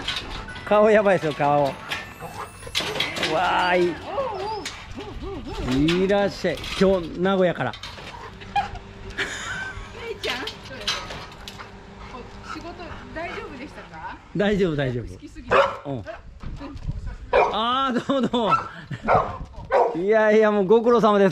顔やばいですよ、顔。わーい。いらっしゃい。今日、名古屋から。 姉ちゃん。仕事大丈夫でしたか？ 大丈夫、大丈夫。 好きすぎて。 うん。ああ、どうもどうも。いやいや、もうご苦労様です。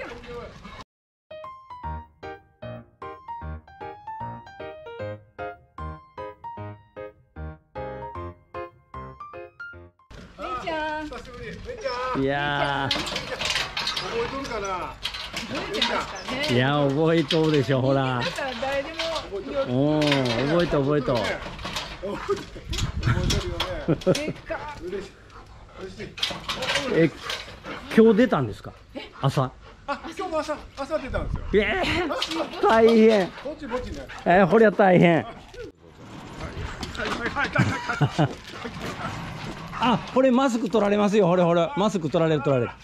いや覚えとるかな。 いや、覚えとるでしょ、ほら。 誰でも。 おお、覚えと覚えと。え、今日出たんですか。朝。 あ、今日も朝出たんですよ。 大変。 こっちこっちね。 こりゃ大変。あ、これマスク取られますよ。ほれほれ、マスク取られる取られる。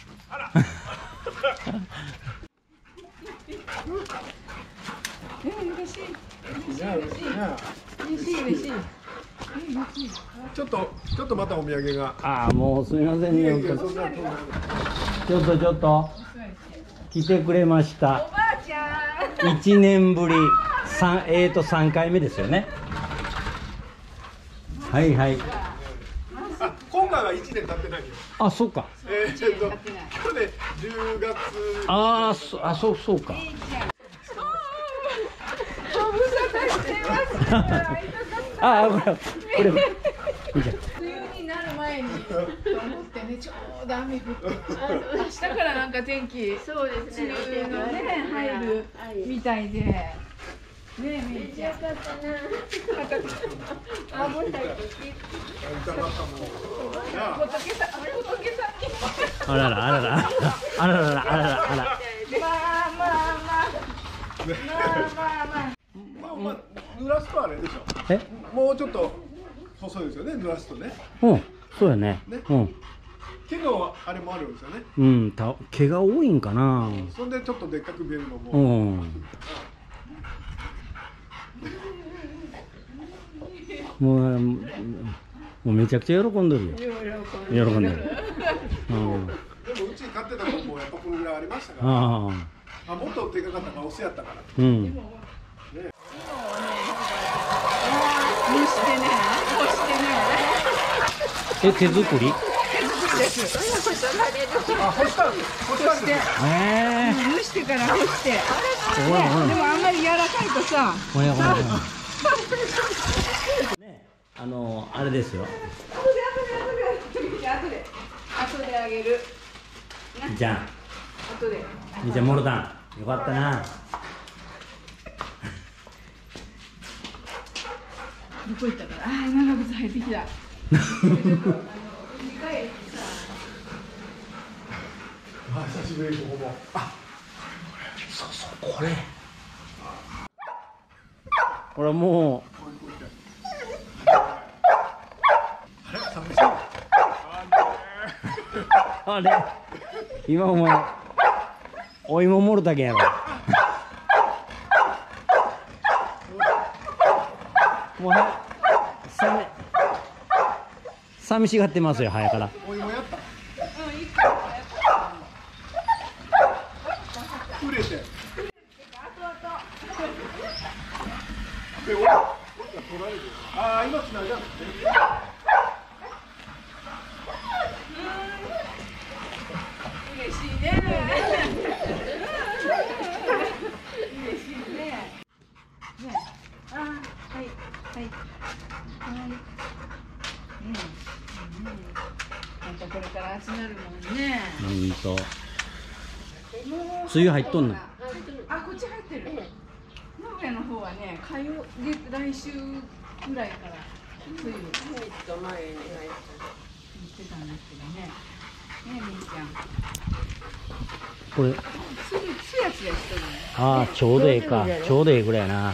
ちょっとまたお土産が。 ああ、もうすみませんね。ちょっと来てくれました。1年ぶり3回目ですよね。はいはい。 今回は1年経ってないよ。 あ、そうか。 去年10月。 そうか。これ。 梅雨になる前にと思ってね、ちょうど雨降って、明日からなんか天気、そうですね、梅雨のね、入るみたいで。ねえ、めっちゃよかったな。あ、もう一回。仏さん。 あらら。 まあ濡らすとあれでしょ。もうちょっと細いですよね、濡らすとね。 うん、そうやね。うん。 毛のあれもあるんですよね。 うん、毛が多いんかな。 そんでちょっとでっかく見えるのも。 うん。もうめちゃくちゃ喜んどるよ。喜んでる。でもうち飼ってた子もやっぱこのぐらいありましたから。もっとでかかったからオスやったから。 うん。手作り？手作りです。 干してから干して。でもあんまり柔らかいとさ。 あれですよ。 後であげる。 じゃあ。じゃあモルタン、よかったな。 どこ行ったかな。長靴入ってきた。 久しぶりここも。 そうこれ。ほらもう。あれ。今お前。お芋もろたけんやろ。もう寂しがってますよ、早から。 お芋やった。売れて。で、取られて。今つないだんですね。 嬉しいね。これから暑なるもんね。 梅雨入っとんの。 こっち入ってる。名古屋の方はね、来週ぐらいから梅雨。言ってたんですけどね。ねえ、みーちゃん。 これ。 つやつやしてるね。 ちょうどええか。ちょうどええぐらいやな。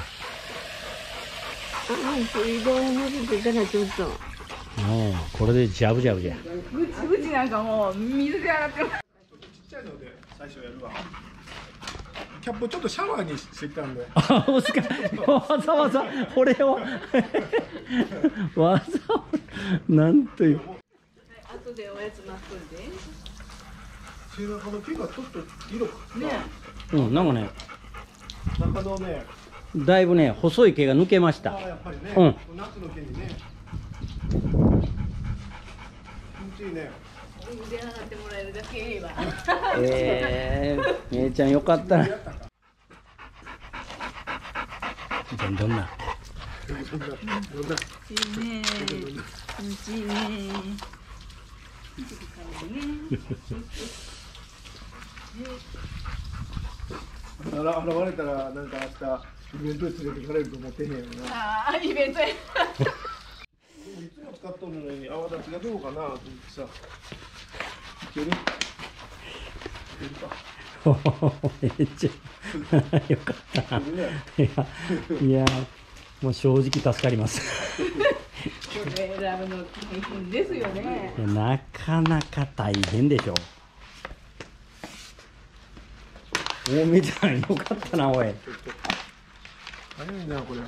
移動に乗せてからちょっと。 これでジャブジャブじゃ。 うちなんかもう水で洗ってる。 ちっちゃいので最初やるわ。キャップちょっとシャワーにしてきたんで。 わざわざこれをわざわざ。 なんという。 後でおやつ待っといて。 背中の毛がちょっと色かね。 うん、なんかね、 中のね、 だいぶね、細い毛が抜けました。 やっぱりね、 うん夏の毛にね。気持ちいいね。 腕洗ってもらえるだけいいわ。 姉ちゃんよかったな。どんな。 いいね。気持ちいいね。 現れたらなんか明日イベントに連れてかれると思ってへんよな。 ああ、イベントや。 いつも使っとるのに泡立ちがどうかなと思ってさ。いける？いけるか。 めっちゃよかったな。いや、もう正直助かります。 これ選ぶの大変ですよね。 なかなか大変でしょ。大目ちゃんよかったな、おい。 早いなこれ。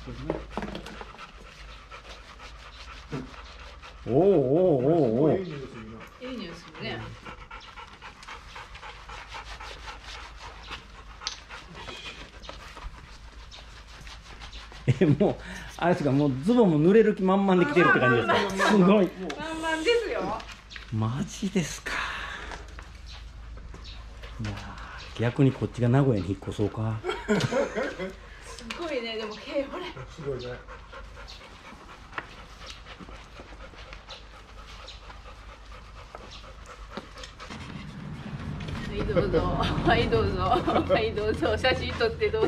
おおおおおお。 いい匂いするね。 もうあれですか、もうズボンも濡れる気満々で着てるって感じですか。すごい。 満々ですよ。 マジですか。いや逆にこっちが名古屋に引っ越そうか。 すごいね、でも毛ほれ。 すごいね。 はいどうぞ、はいどうぞ、はいどうぞ、写真撮ってどうぞ。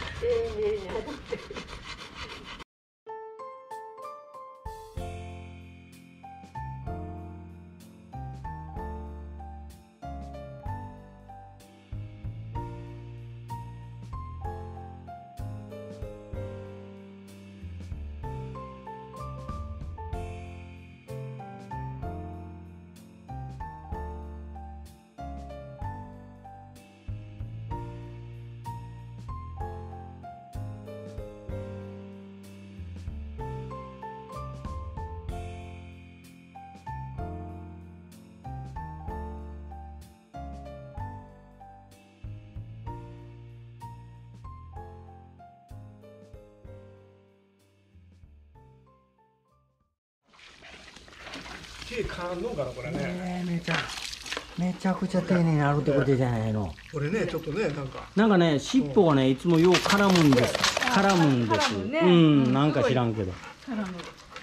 毛変わんのかなこれね。 めちゃくちゃ丁寧に歩いてくれてじゃないの。 これねちょっとねなんかね、尻尾がね、いつもよう絡むんです。絡むんです。 絡むねうん、なんか知らんけど。 絡む。 あ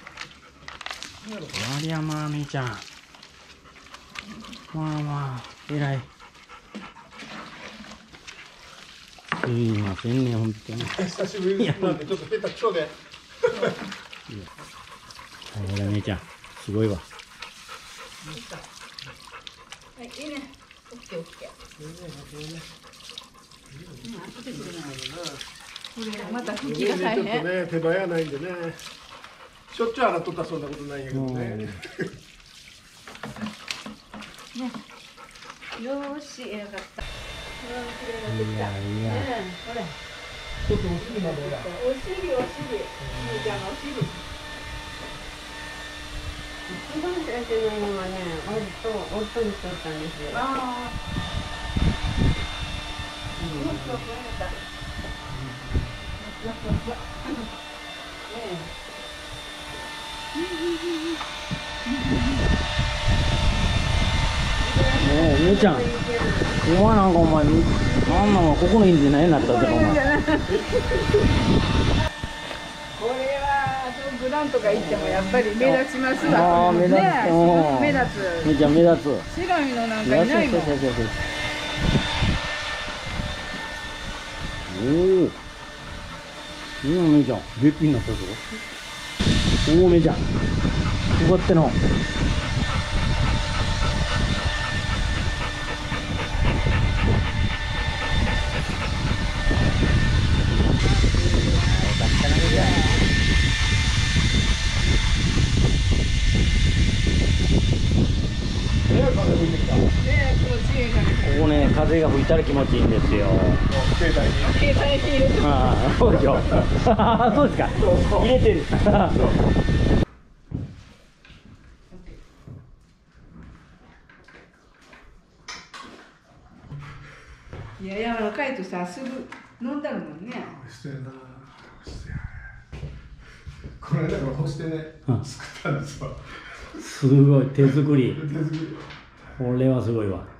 りゃまあみーちゃん。まあまあ、偉い。すいませんね、本当に。 久しぶりなんでちょっと出た今日で。 ほら、姉ちゃん、すごいわ。 はい、いいね。オッケーオッケー。これまた拭きが大ちょっと変。 ね手早ないんでね。しょっちゅう洗っとったらそんなことないんやけどね。 よーし、よかった。 いやいや。 これ。 ちょっとお尻までや。 お尻、お尻。みーちゃんのお尻。 一番最初ののはね、夫にしとったんですよ。 ああ。 姉ちゃん、お前なんかお前、あんなんはここのインディないなったってお前。 これはグランとか行ってもやっぱり目立ちますわ。 ああ、目立つ。 ねうん目立つ。 姉ちゃん目立つ。 白身のなんかいないもん。 そうおお。いいよ姉ちゃん、べっぴになったぞ。おお姉ちゃん、よかったの。ここね、風が吹いたら気持ちいいんですよ。 携帯に。 携帯に入れて。 ああ、そうでしょ。そうですか。入れてる。 や柔らかいとさすぐ飲んだるもんね。 そうやな。これだから干してね、作ったんですわ。 すごい手作り。 手作り。 これはすごいわ。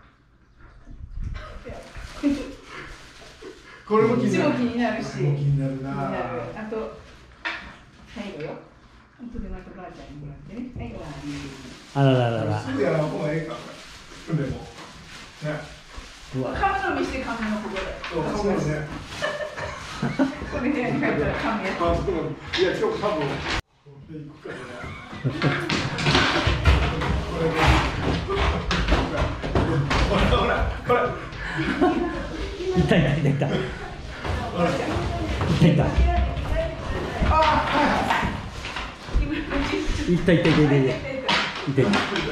これも気になるし。 気になるな。 あと最後よ。後でまたばあちゃんにもらってね。はい、 あらららら。 すぐやらん方がええか。でも。ね。 うわ。 カムの見してカムのここで。 そう、カムね。 これ部屋に帰ったらカムや。 いや、今日カム。ほら。 痛い痛い痛い痛い。痛い痛い。痛い痛い痛い痛い痛い。痛い。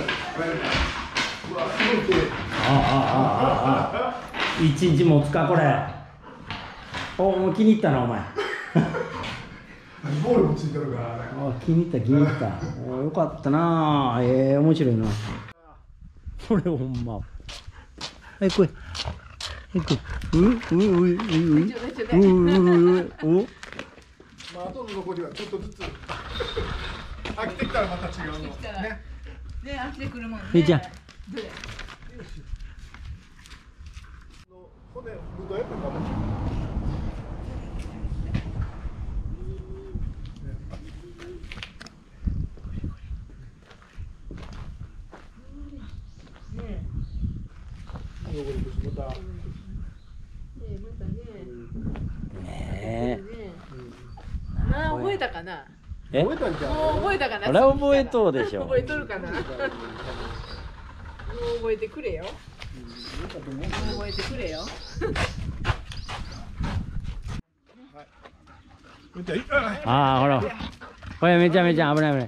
一日持つかこれ。お、もう気に入ったなお前。 ボールもついてるから。 あ、気に入った気に入った。お、よかったな。面白いな。これほんま。はい来い。はい来い。 まあ、あとの残りはちょっとずつ。飽きてきたらまた違うの。ね。 ね、飽きてくるもんね。 みーちゃん。 骨、どうやって食べる？ 覚えたかな。 覚えたんじゃん。 もう覚えたかな。 あれ覚えとうでしょ。 覚えとるかな。もう覚えてくれよ。もう覚えてくれよ。 ああ、ほら。これめちゃめちゃ危ない危ない。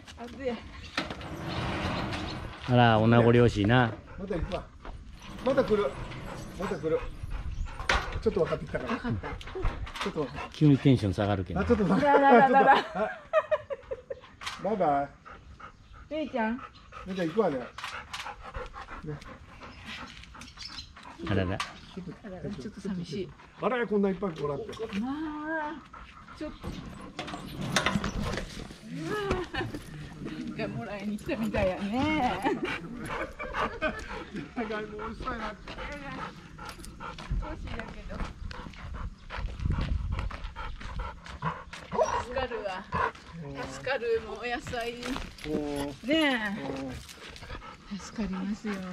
あら、お名残惜しいな。 また行くわ。また来る。また来る。ちょっと分かってきたから。ちょっと分かった。 急にテンション下がるけど。 あ、ちょっと待って。バイバイ。 めいちゃん。 めいちゃん行くわね。 あらら。 ちょっと寂しい。 あら、こんないっぱいもらって。 まあ、ちょっと。もらいに来たみたいやね。 もううるさいな。 少しだけど。助かるわ。助かる、もうお野菜。ねえ。助かりますよ。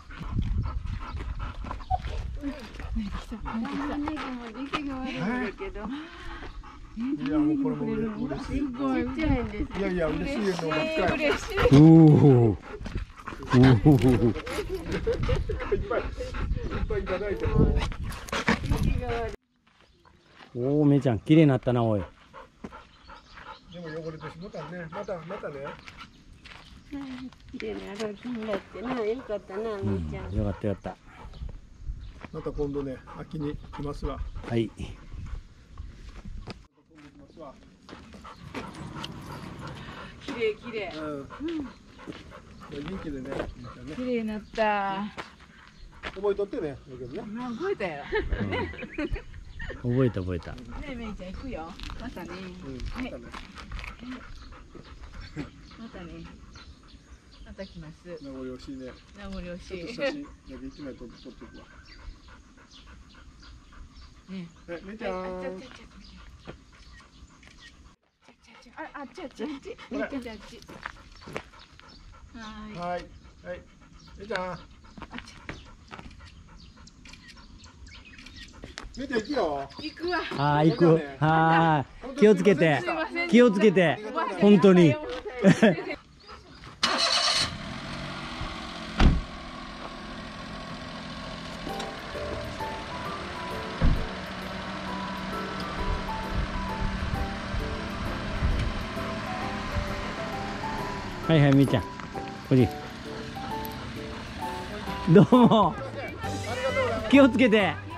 いや、もうこれも嬉しい。 すごい。 いやいや、嬉しいよ。 嬉しい。 おお。 いっぱいいただいても。 おお、めいちゃん、綺麗になったな、おい。 でも汚れてしまったね。またね。 綺麗な歩きになってな、よかったな、みーちゃん。 よかったよかった。 また今度ね、秋に来ますわ。 はい。 綺麗綺麗。 元気でね。 綺麗になった。 覚えとってね。 覚えたよ。 覚えた覚えた。 ねえ、めいちゃん行くよ。またね。はい。またね。また来ます。 名残惜しいね。 名残惜しい。 写真だけ一枚撮ってくわ。 ね。 めいちゃん。 あっちあっち。めいちゃんあっち。 はい。めいちゃん。めいちゃん行くよ。 行くわ。 ああ、行く。はい。気をつけて。気をつけて。本当に。はいはい、みーちゃん。おじ。どうも。気をつけて。